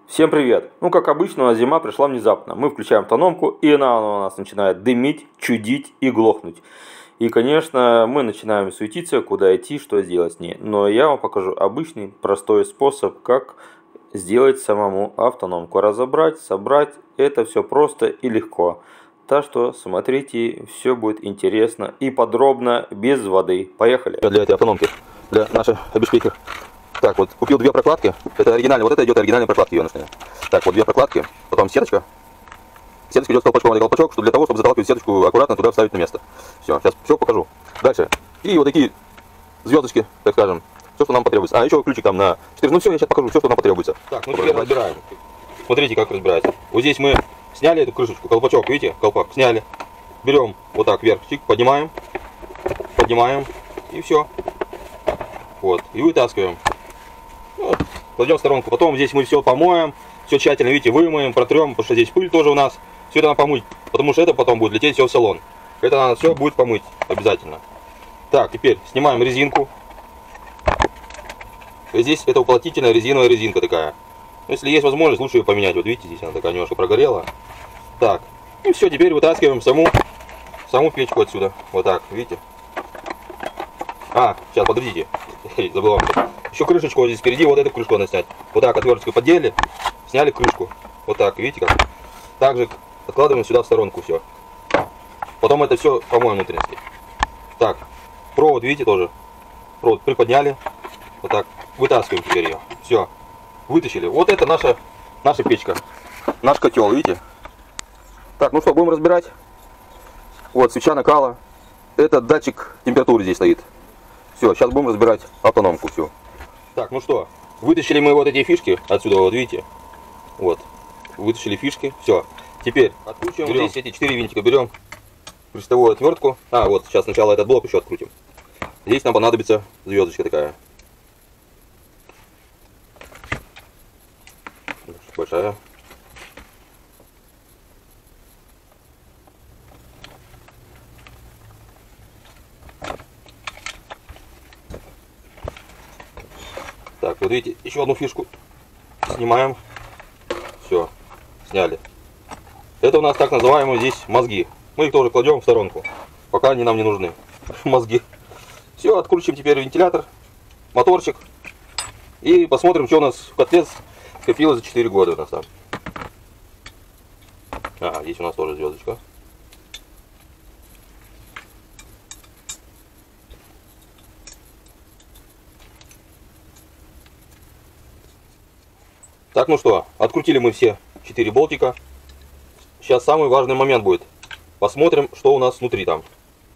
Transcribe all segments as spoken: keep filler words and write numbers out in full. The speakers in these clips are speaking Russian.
Всем привет! Ну, как обычно, у нас зима пришла внезапно. Мы включаем автономку, и она у нас начинает дымить, чудить и глохнуть. И, конечно, мы начинаем суетиться, куда идти, что сделать с ней. Но я вам покажу обычный, простой способ, как сделать самому автономку. Разобрать, собрать, это все просто и легко. Так что смотрите, все будет интересно и подробно, без воды. Поехали! Для этой автономки, для нашей обеспечки. Так, вот купил две прокладки. Это оригинальные, вот это идет оригинальные прокладки ионочные. Так, вот две прокладки, потом сеточка. Сеточка идет с колпачком на колпачок, что для того, чтобы заталкивать сеточку аккуратно туда вставить на место. Все, сейчас все покажу. Дальше. И вот такие звездочки, так скажем. Все, что нам потребуется. А, еще ключик там на четыре. Ну все, я сейчас покажу, все, что нам потребуется. Так, ну теперь разбираем. Смотрите, как разбирается. Вот здесь мы сняли эту крышечку, колпачок, видите, колпак, сняли. Берем вот так вверх, чик, поднимаем, поднимаем, и все. Вот, и вытаскиваем. Вот, кладем в сторонку. Потом здесь мы все помоем, все тщательно, видите, вымоем, протрем, потому что здесь пыль тоже у нас. Все это надо помыть, потому что это потом будет лететь все в салон. Это надо все будет помыть обязательно. Так, теперь снимаем резинку. Здесь это уплотнительная резиновая резинка такая. Если есть возможность, лучше ее поменять. Вот видите, здесь она такая немножко прогорела. Так, и все, теперь вытаскиваем саму, саму печку отсюда. Вот так, видите. А, сейчас, подождите, забыл. Еще крышечку вот здесь впереди, вот эту крышку надо снять. Вот так отверткой поддели, сняли крышку. Вот так, видите как. Также откладываем сюда в сторонку все. Потом это все помоем внутренности. Так, провод, видите, тоже. Провод приподняли. Вот так, вытаскиваем теперь ее. Все, вытащили. Вот это наша, наша печка. Наш котел, видите. Так, ну что, будем разбирать. Вот, свеча накала. Это датчик температуры здесь стоит. Все, сейчас будем разбирать автономку всю. Так, ну что, вытащили мы вот эти фишки отсюда, вот видите. Вот, вытащили фишки, все. Теперь откручиваем берем. Здесь эти четыре винтика, берем крестовую отвертку. А, вот, сейчас сначала этот блок еще открутим. Здесь нам понадобится звездочка такая. Большая. Так, вот видите, еще одну фишку снимаем. Все, сняли. Это у нас так называемые здесь мозги. Мы их тоже кладем в сторонку, пока они нам не нужны. Мозги. Все, откручиваем теперь вентилятор, моторчик. И посмотрим, что у нас в котле скопилось за четыре года у нас там. А, здесь у нас тоже звездочка. Так, ну что, открутили мы все четыре болтика. Сейчас самый важный момент будет. Посмотрим, что у нас внутри там.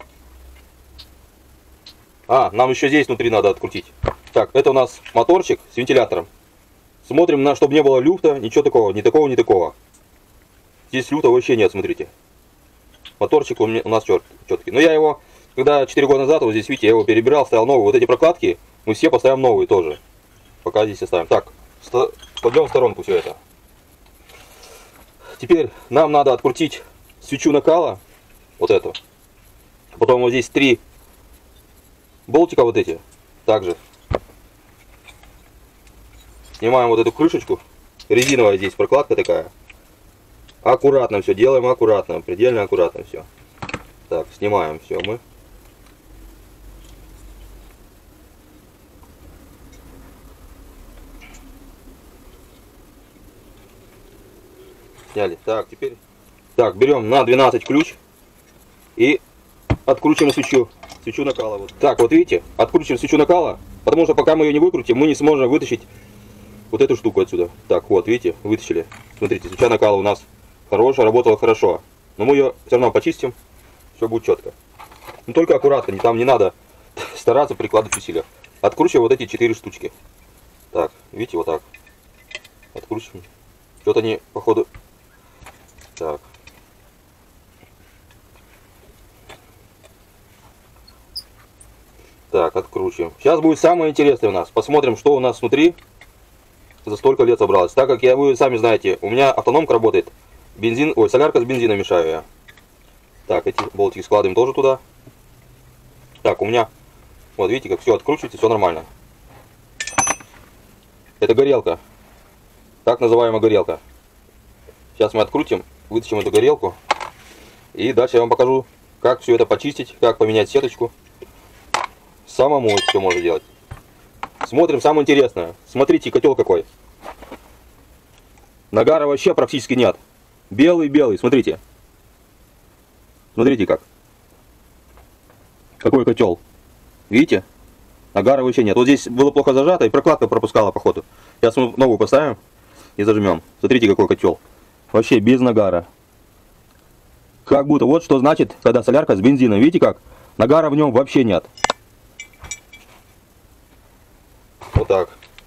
А, нам еще здесь внутри надо открутить. Так, это у нас моторчик с вентилятором. Смотрим, на, чтобы не было люфта, ничего такого, ни такого, ни такого. Здесь люфта вообще нет, смотрите. Моторчик у, меня, у нас чет, четкий. Но я его, когда четыре года назад, вот здесь, видите, я его перебирал, ставил новые. Вот эти прокладки, мы все поставим новые тоже. Пока здесь оставим. Так, кладем в сторонку все это. Теперь нам надо открутить свечу накала, вот эту. Потом вот здесь три болтика вот эти, также. Снимаем вот эту крышечку, резиновая здесь прокладка такая. Аккуратно все делаем, аккуратно, предельно аккуратно все. Так, снимаем все мы. Сняли. Так, теперь. Так, берем на двенадцать ключ и откручиваем свечу. Свечу накала. Вот. Так, вот видите, откручиваем свечу накала, потому что пока мы ее не выкрутим, мы не сможем вытащить вот эту штуку отсюда. Так, вот, видите, вытащили. Смотрите, свеча накала у нас хорошая, работала хорошо. Но мы ее все равно почистим, все будет четко. Но только аккуратно, там не надо стараться прикладывать усилия. Откручиваем вот эти четыре штучки. Так, видите, вот так. Откручиваем. Что-то они, походу... Так. Так, откручиваем. Сейчас будет самое интересное у нас. Посмотрим, что у нас внутри за столько лет собралось. Так как я, вы сами знаете, у меня автономка работает. Бензин, ой, солярка с бензином мешаю я. Так, эти болтики складываем тоже туда. Так, у меня, вот видите, как все откручивается, все нормально. Это горелка. Так называемая горелка. Сейчас мы открутим, вытащим эту горелку. И дальше я вам покажу, как все это почистить, как поменять сеточку. Самому это все можно делать. Смотрим самое интересное. Смотрите, котел какой. Нагара вообще практически нет. Белый-белый, смотрите. Смотрите как. Какой котел. Видите? Нагара вообще нет. Вот здесь было плохо зажато, и прокладка пропускала по ходу. Сейчас мы новую поставим и зажмем. Смотрите, какой котел. Вообще без нагара. Как будто, вот что значит, когда солярка с бензином. Видите как? Нагара в нем вообще нет. Вот так.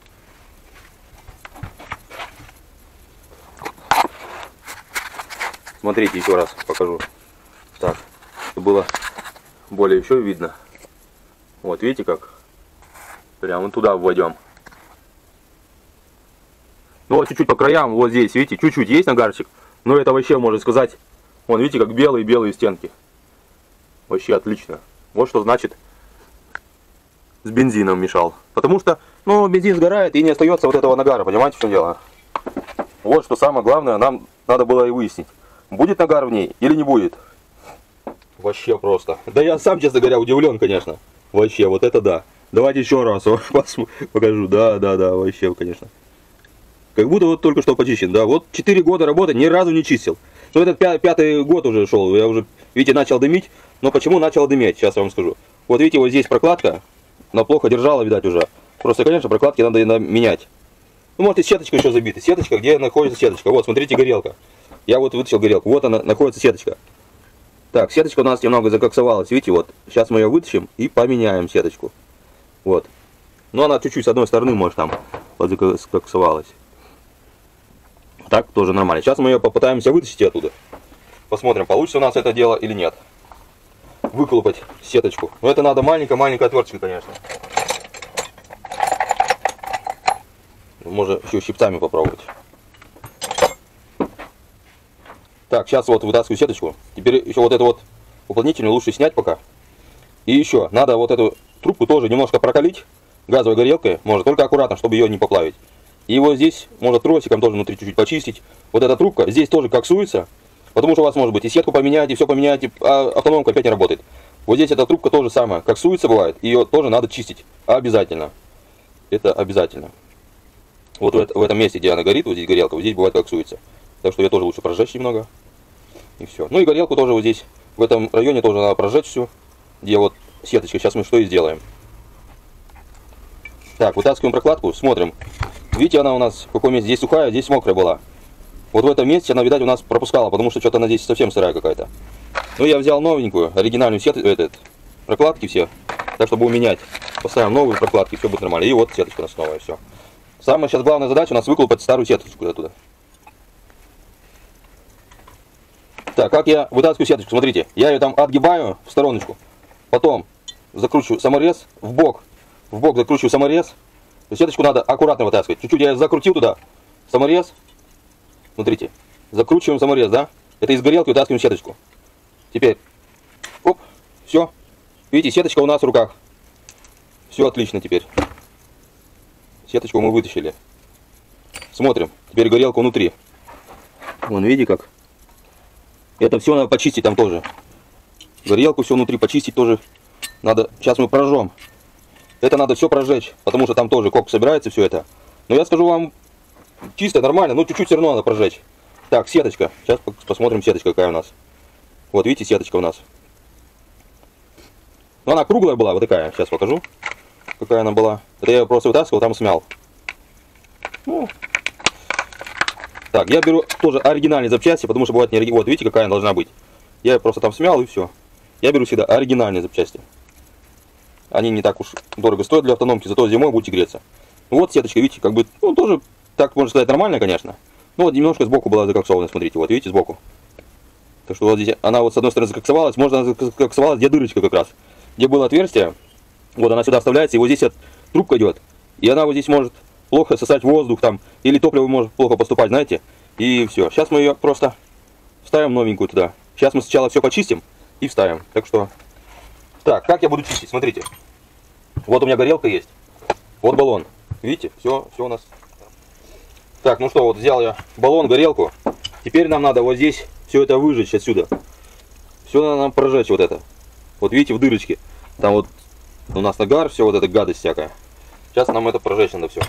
Смотрите, еще раз покажу. Так, чтобы было более еще видно. Вот, видите как? Прямо туда вводим. Ну вот чуть-чуть по краям, вот здесь, видите, чуть-чуть есть нагарчик. Но это вообще, можно сказать, вон, видите, как белые-белые стенки. Вообще отлично. Вот что значит с бензином мешал. Потому что, ну, бензин сгорает и не остается вот этого нагара, понимаете, в чем дело? Вот что самое главное, нам надо было и выяснить. Будет нагар в ней или не будет? Вообще просто. Да я сам, честно говоря, удивлен, конечно. Вообще, вот это да. Давайте еще раз покажу. Да, да, да, вообще, конечно. Как будто вот только что почищен. Да, вот четыре года работы, ни разу не чистил. Ну, этот пя пятый год уже шел. Я уже, видите, начал дымить. Но почему начал дымить? Сейчас я вам скажу. Вот видите, вот здесь прокладка. Она плохо держала, видать, уже. Просто, конечно, прокладки надо менять. Ну, может, и сеточка еще забита. Сеточка, где находится сеточка? Вот, смотрите, горелка. Я вот вытащил горелку. Вот она, находится сеточка. Так, сеточка у нас немного закоксовалась. Видите, вот. Сейчас мы ее вытащим и поменяем сеточку. Вот. Ну, она чуть-чуть с одной стороны, может, там вот закоксовалась. Так, тоже нормально. Сейчас мы ее попытаемся вытащить оттуда. Посмотрим, получится у нас это дело или нет. Выколупать сеточку. Но это надо маленькая-маленькая отверточка, конечно. Можно еще щипцами попробовать. Так, сейчас вот вытаскиваю сеточку. Теперь еще вот эту вот уплотнительную лучше снять пока. И еще, надо вот эту трубку тоже немножко прокалить газовой горелкой. Может, только аккуратно, чтобы ее не поплавить. И вот здесь, можно тросиком тоже внутри чуть-чуть почистить. Вот эта трубка здесь тоже коксуется. Потому что у вас может быть и сетку поменять, и все поменять, а автономка опять не работает. Вот здесь эта трубка тоже самое. Коксуется бывает. Ее тоже надо чистить. Обязательно. Это обязательно. Вот в, это, в этом месте, где она горит, вот здесь горелка, вот здесь бывает коксуется. Так что ее тоже лучше прожечь немного. И все. Ну и горелку тоже вот здесь, в этом районе тоже надо прожечь всю. Где вот сеточка. Сейчас мы что и сделаем. Так, вытаскиваем прокладку, смотрим. Видите, она у нас в каком месте? Здесь сухая, здесь мокрая была. Вот в этом месте она, видать, у нас пропускала, потому что что-то она здесь совсем сырая какая-то. Ну, я взял новенькую, оригинальную сет, этот, прокладки все. Так, чтобы менять. Поставим новые прокладки, все будет нормально. И вот сеточка у нас новая, все. Самая сейчас главная задача у нас выколупать старую сеточку оттуда. Так, как я вытаскиваю сеточку, смотрите. Я ее там отгибаю в стороночку. Потом закручиваю саморез в бок. В бок закручиваю саморез. Сеточку надо аккуратно вытаскивать. Чуть-чуть я закрутил туда саморез. Смотрите. Закручиваем саморез, да? Это из горелки вытаскиваем сеточку. Теперь. Оп. Все. Видите, сеточка у нас в руках. Все отлично теперь. Сеточку мы вытащили. Смотрим. Теперь горелка внутри. Вон, видите как? Это все надо почистить там тоже. Горелку все внутри почистить тоже надо. Сейчас мы прожжем. Это надо все прожечь, потому что там тоже кок собирается все это. Но я скажу вам, чисто, нормально, но чуть-чуть все равно надо прожечь. Так, сеточка. Сейчас посмотрим сеточка какая у нас. Вот, видите, сеточка у нас. Но она круглая была, вот такая. Сейчас покажу, какая она была. Это я ее просто вытаскивал, там смял. Ну. Так, я беру тоже оригинальные запчасти, потому что бывает не оригинальные. Вот, видите, какая она должна быть. Я ее просто там смял и все. Я беру всегда оригинальные запчасти. Они не так уж дорого стоят для автономки, зато зимой будете греться. Вот сеточка, видите, как бы, ну, тоже, так можно сказать, нормально, конечно. Ну, вот немножко сбоку была закоксована, смотрите, вот, видите, сбоку. Так что вот здесь, она вот с одной стороны закоксовалась, можно она закоксовалась, где дырочка как раз. Где было отверстие, вот она сюда вставляется, и вот здесь вот трубка идет. И она вот здесь может плохо сосать воздух там, или топливо может плохо поступать, знаете. И все. Сейчас мы ее просто вставим новенькую туда. Сейчас мы сначала все почистим и вставим. Так что... Так, как я буду чистить? Смотрите. Вот у меня горелка есть. Вот баллон. Видите? Все, все у нас. Так, ну что, вот взял я баллон, горелку. Теперь нам надо вот здесь все это выжечь отсюда. Все надо нам прожечь вот это. Вот видите, в дырочке. Там вот у нас нагар, все вот эта гадость всякая. Сейчас нам это прожечь надо все.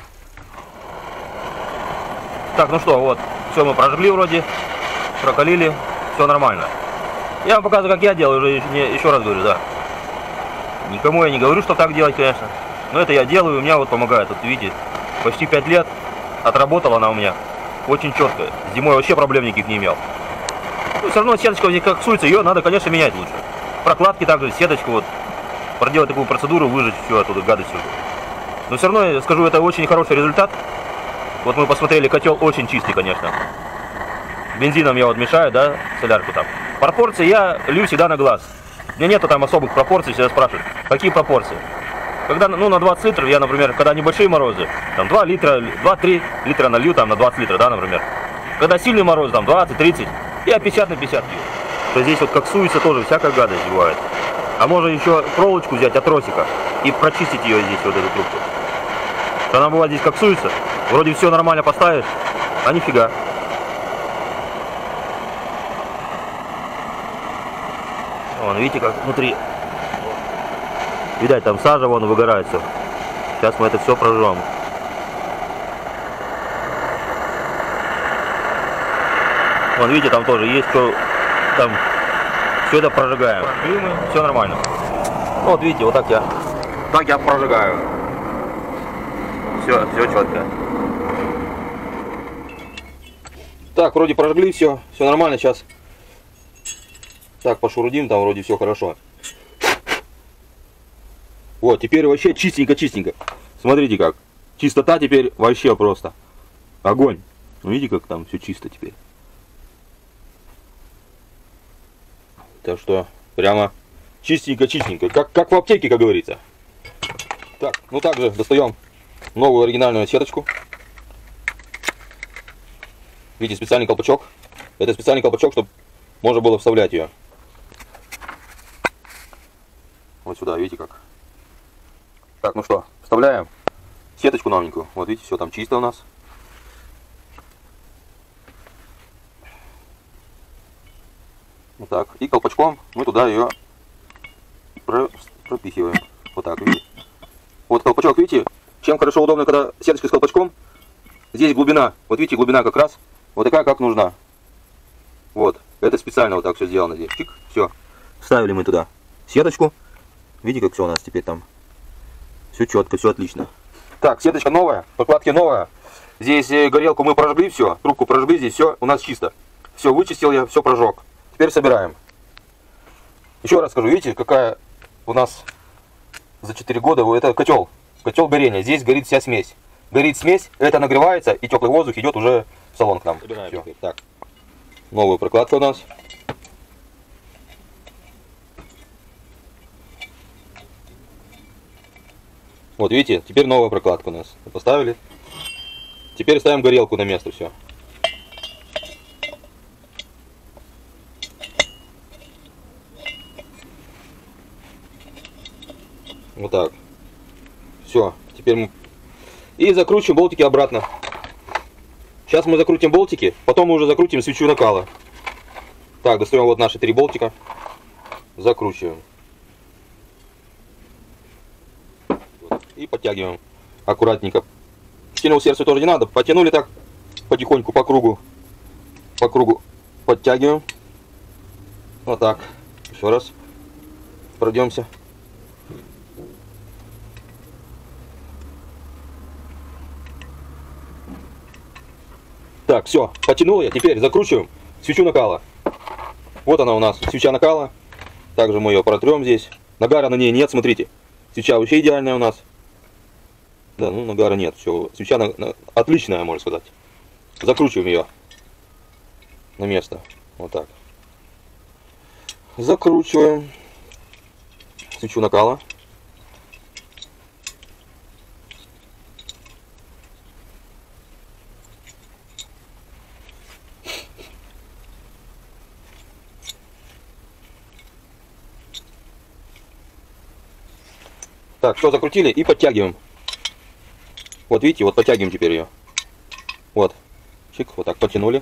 Так, ну что, вот, все мы прожгли вроде, прокалили, все нормально. Я вам показываю, как я делаю, уже еще раз говорю, да. Никому я не говорю, что так делать, конечно. Но это я делаю, у меня вот помогает. Вот видите, почти пять лет отработала она у меня. Очень четко. Зимой вообще проблем никаких не имел. Ну, все равно сеточка здесь как суется, ее надо, конечно, менять лучше. Прокладки также, сеточку вот. Проделать такую процедуру, выжать все оттуда, гадость всю. Но все равно, я скажу, это очень хороший результат. Вот мы посмотрели, котел очень чистый, конечно. Бензином я вот мешаю, да, солярку там. Пропорции я лью всегда на глаз. У меня нету там особых пропорций, всегда спрашивают, какие пропорции. Когда, ну, на двадцать литров, я, например, когда небольшие морозы, там два литра, два-три литра налью там на двадцать литров, да, например. Когда сильный мороз, там двадцать-тридцать, я пятьдесят на пятьдесят лью. То здесь вот как суется тоже, всякая гадость бывает. А можно еще проволочку взять от тросика и прочистить ее здесь, вот эту трубку. Она бывает здесь как суется, вроде все нормально поставишь, а нифига. Вон, видите, как внутри. Видать, там сажа, вон, выгорает все. Сейчас мы это все прожжем. Вон, видите, там тоже есть, что там. Все это прожигаем. Все нормально. Ну, вот видите, вот так я. Так я прожигаю. Все, все четко. Так, вроде прожгли все, все нормально сейчас. Так, пошурудим, там вроде все хорошо. Вот, теперь вообще чистенько-чистенько. Смотрите как. Чистота теперь вообще просто. Огонь. Ну, видите, как там все чисто теперь. Так что прямо чистенько-чистенько. Как, как в аптеке, как говорится. Так, ну также достаем новую оригинальную сеточку. Видите, специальный колпачок. Это специальный колпачок, чтобы можно было вставлять ее. Вот сюда, видите как. Так, ну что, вставляем сеточку новенькую. Вот видите, все там чисто у нас. Вот так. И колпачком мы туда ее пропихиваем. Вот так, видите. Вот колпачок, видите, чем хорошо удобно, когда сеточка с колпачком. Здесь глубина, вот видите, глубина как раз вот такая, как нужна. Вот, это специально вот так все сделано здесь. Чик, все. Вставили мы туда сеточку. Видите, как все у нас теперь там. Все четко, все отлично. Так, сеточка новая, прокладки новая. Здесь горелку мы прожгли, все, трубку прожгли, здесь все у нас чисто. Все, вычистил я, все прожег. Теперь собираем. Еще раз скажу, видите, какая у нас за четыре года, это котел. Котел горения. Здесь горит вся смесь. Горит смесь, это нагревается, и теплый воздух идет уже в салон к нам. Все. Так. Новая прокладка у нас. Вот видите, теперь новая прокладка у нас. Поставили. Теперь ставим горелку на место, все. Вот так. Все. Теперь мы... И закручиваем болтики обратно. Сейчас мы закрутим болтики, потом мы уже закрутим свечу накала. Так, достаем вот наши три болтика. Закручиваем. И подтягиваем аккуратненько. Сильно усердствовать тоже не надо. Потянули так потихоньку по кругу. По кругу подтягиваем. Вот так. Еще раз. Пройдемся. Так, все, потянул я. Теперь закручиваем свечу накала. Вот она у нас, свеча накала. Также мы ее протрем здесь. Нагара на ней нет, смотрите. Свеча вообще идеальная у нас. Да, ну нагара нет. Все, свеча на, на, отличная, можно сказать. Закручиваем ее на место. Вот так. Закручиваем свечу накала. Так, все закрутили и подтягиваем. Вот видите, вот подтягиваем теперь ее. Вот, Чик, вот так подтянули.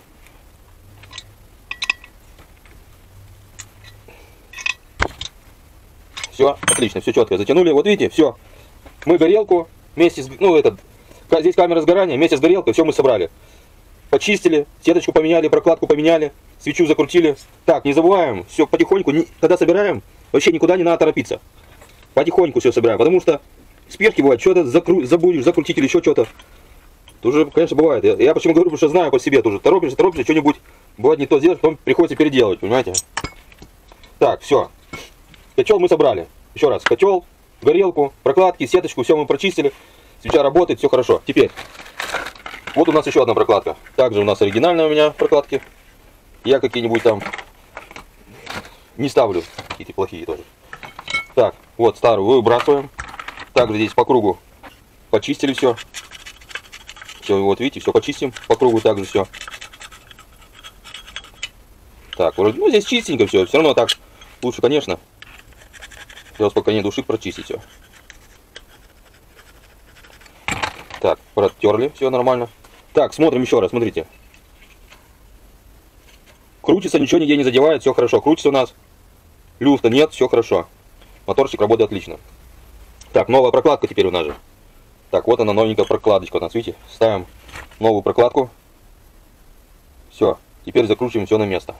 Все, отлично, все четко затянули. Вот видите, все. Мы горелку вместе с, ну, этот, здесь камера сгорания, вместе с горелкой все мы собрали. Почистили, сеточку поменяли, прокладку поменяли, свечу закрутили. Так, не забываем, все потихоньку, не, когда собираем, вообще никуда не надо торопиться. Потихоньку все собираем, потому что спешки бывают, что-то закру, забудешь, закрутить или еще что-то. Тоже, конечно, бывает. Я, я почему говорю, потому что знаю по себе тоже. Торопишься, торопишься, что-нибудь, бывает не то сделать, потом приходится переделывать, понимаете? Так, все. Котел мы собрали. Еще раз, котел, горелку, прокладки, сеточку, все мы прочистили. Свеча работает, все хорошо. Теперь, вот у нас еще одна прокладка. Также у нас оригинальная у меня прокладки. Я какие-нибудь там не ставлю, какие-то плохие тоже. Так, вот старую выбрасываем. Также здесь по кругу почистили все. Все, вот видите, все почистим по кругу также все. Так, вроде, ну здесь чистенько все, все равно так лучше, конечно. Для успокоения души прочистить все. Так, протерли, все нормально. Так, смотрим еще раз, смотрите. Крутится, ничего нигде не задевает, все хорошо. Крутится у нас. Люфта нет, все хорошо. Моторчик работает отлично. Так, новая прокладка теперь у нас же. Так, вот она, новенькая прокладочка у нас, видите? Ставим новую прокладку. Все, теперь закручиваем все на место.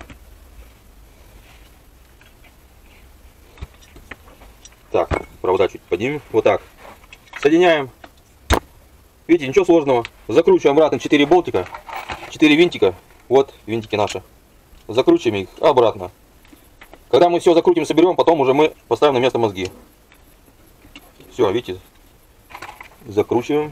Так, провода чуть поднимем, вот так. Соединяем. Видите, ничего сложного. Закручиваем обратно четыре болтика, четыре винтика. Вот винтики наши. Закручиваем их обратно. Когда мы все закрутим, соберем, потом уже мы поставим на место мозги. Все, видите, закручиваем.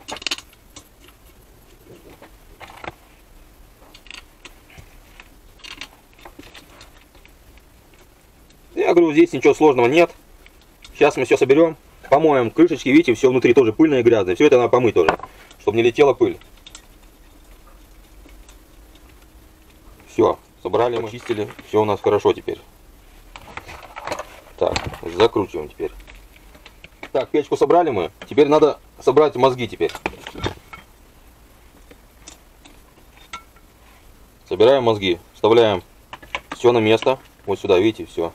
Я говорю, здесь ничего сложного нет. Сейчас мы все соберем, помоем крышечки, видите, все внутри тоже пыльное и грязное. Все это надо помыть тоже, чтобы не летела пыль. Все, собрали мы, чистили, все у нас хорошо теперь. Так, закручиваем теперь. Так, печку собрали мы, теперь надо собрать мозги теперь. Собираем мозги, вставляем все на место, вот сюда, видите, все.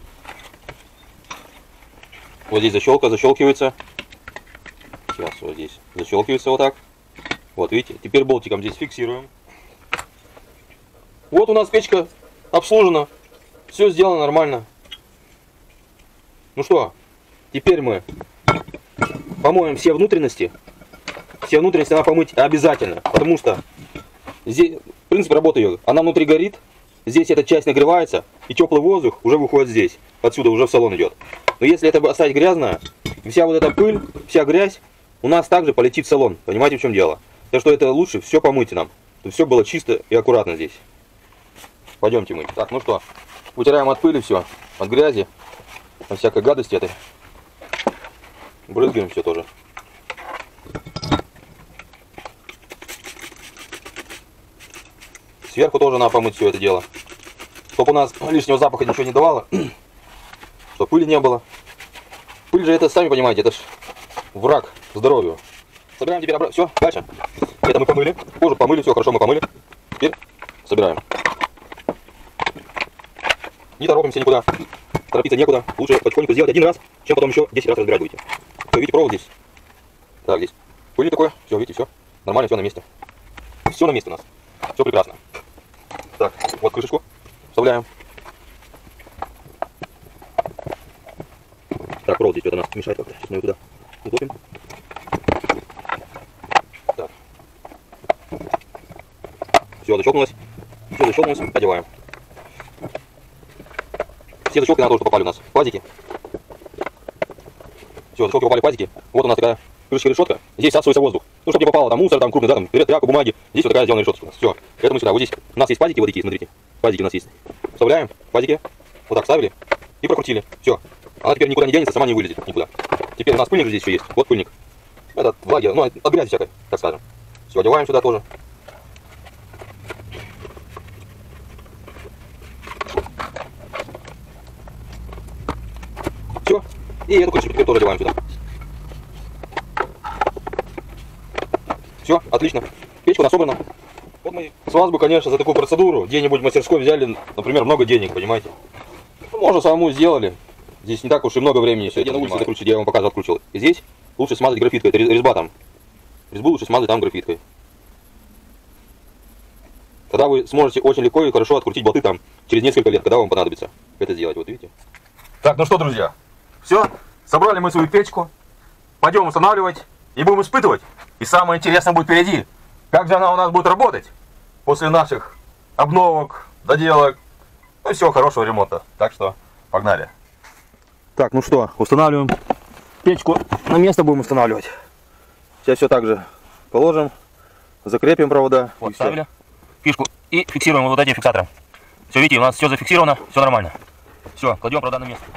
Вот здесь защелка, защелкивается. Сейчас вот здесь защелкивается вот так. Вот видите, теперь болтиком здесь фиксируем. Вот у нас печка обслужена, все сделано нормально. Ну что, теперь мы помоем все внутренности. Все внутренности надо помыть обязательно, потому что здесь, принцип работы ее, она внутри горит, здесь эта часть нагревается, и теплый воздух уже выходит здесь, отсюда уже в салон идет. Но если это оставить грязно, вся вот эта пыль, вся грязь у нас также полетит в салон, понимаете, в чем дело? Так что это лучше все помыть нам, чтобы все было чисто и аккуратно здесь. Пойдемте мыть. Так, ну что, вытираем от пыли все, от грязи, от всякой гадости этой. Брызгаем все тоже. Сверху тоже надо помыть все это дело, чтобы у нас лишнего запаха ничего не давало, чтобы пыли не было. Пыль же это, сами понимаете, это ж враг здоровью. Собираем теперь обратно. Все, дальше. Это мы помыли, кожу помыли, все хорошо мы помыли. Теперь собираем. Не торопимся никуда, торопиться некуда. Лучше потихоньку сделать один раз, чем потом еще десять раз разбирать будете. Все, видите, провод здесь. Так, здесь пыли такое. Все, видите, все. Нормально, все на месте. Все на месте у нас. Все прекрасно. Так, вот крышечку вставляем. Так, провод здесь что-то нас мешает как-то. Сейчас мы его туда утопим. Так. Все, защелкнулось. Все, защелкнулось. Одеваем. Все защелки на то, что попали у нас в пазики. Все, защелки попали в пазики. Вот у нас такая крышка-решетка. Здесь всасывается воздух. Ну, чтобы не попало там мусор, там крупный, да, там тряпка, бумаги. Здесь вот такая сделана решетка у нас. Все, это мы сюда. Вот здесь у нас есть пазики, вот такие, смотрите. Пазики у нас есть. Вставляем пазики. Вот так ставили и прокрутили. Все. Она теперь никуда не денется, сама не вылезет никуда. Теперь у нас пыльник же здесь еще есть. Вот пыльник. Этот влаги, ну, от грязи всякой, так скажем. Все, одеваем сюда тоже. Все. И эту крышечку теперь тоже одеваем сюда. Все, отлично. Печка у нас собрана. Вот мы С вас бы, конечно, за такую процедуру где-нибудь в мастерской взяли, например, много денег, понимаете? Ну, можно самому сделали. Здесь не так уж и много времени все это на улице закручивать, я вам показывал, откручивал. И здесь лучше смазать графиткой, это резьба там. Резьбу лучше смазать там графиткой. Тогда вы сможете очень легко и хорошо открутить болты там через несколько лет, когда вам понадобится это сделать, вот видите. Так, ну что, друзья, все, собрали мы свою печку, пойдем устанавливать и будем испытывать. И самое интересное будет впереди, как же она у нас будет работать после наших обновок, доделок, ну и всего хорошего ремонта. Так что, погнали. Так, ну что, устанавливаем печку, на место будем устанавливать. Сейчас все так же положим, закрепим провода. Вот, ставили фишку и фиксируем вот этим фиксатором. Все, видите, у нас все зафиксировано, все нормально. Все, кладем провода на место.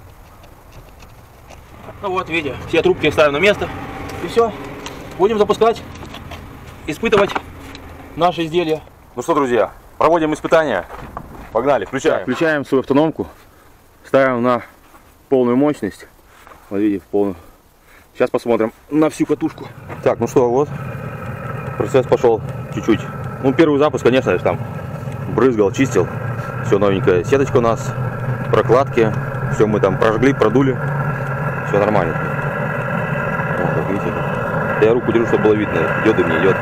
Ну вот, видите, все трубки ставим на место. И все, будем запускать, испытывать наши изделия. Ну что, друзья, проводим испытания. Погнали, включаем. Так, включаем свою автономку, ставим на полную мощность. Вот видите, в полную. Сейчас посмотрим на всю катушку. Так, ну что, вот, процесс пошел чуть-чуть. Ну, первый запуск, конечно, я там брызгал, чистил. Все новенькое. Сеточка у нас, прокладки. Все мы там прожгли, продули. Все нормально. Вот, как видите. Я руку держу, чтобы было видно, идет и не идет.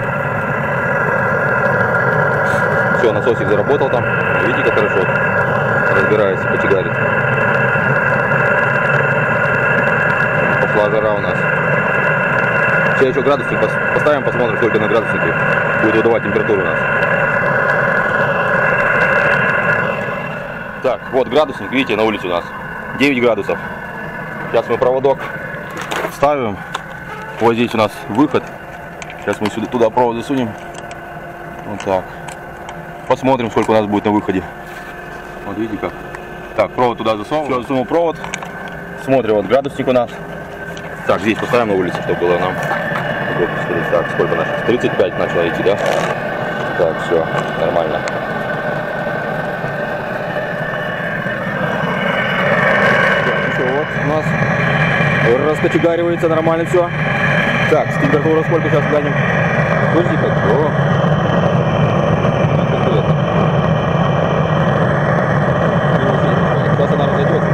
Все, насосик заработал там. Видите, как хорошо разбирается, кочегарит. Пошла жара у нас. Сейчас еще градусник поставим, посмотрим, сколько на градуснике будет выдавать температуру у нас. Так, вот градусник, видите, на улице у нас девять градусов. Сейчас мы проводок ставим. Вот здесь у нас выход. Сейчас мы сюда, туда провод засунем. Вот так. Посмотрим, сколько у нас будет на выходе. Вот видите как. Так, провод туда засунул. Все, засунул провод. Смотрим, вот градусник у нас. Так, здесь поставим на улице, чтобы было нам удобно смотреть. Так, сколько наш? тридцать пять начало идти, да? Так, все, нормально. Так, еще вот у нас раскочегаривается, нормально все. Так, с температурой сколько сейчас глянем? Слушайте, как? О. Сейчас она разойдется.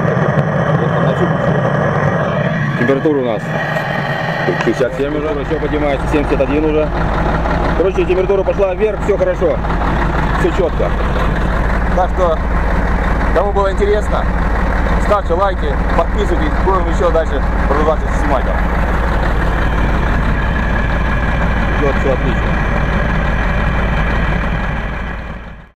Температура у нас шестьдесят семь уже, все поднимается, семьдесят один уже. Короче, температура пошла вверх, все хорошо, все четко. Так что, кому было интересно, ставьте лайки, подписывайтесь, будем еще дальше продолжать снимать. Идет все отлично.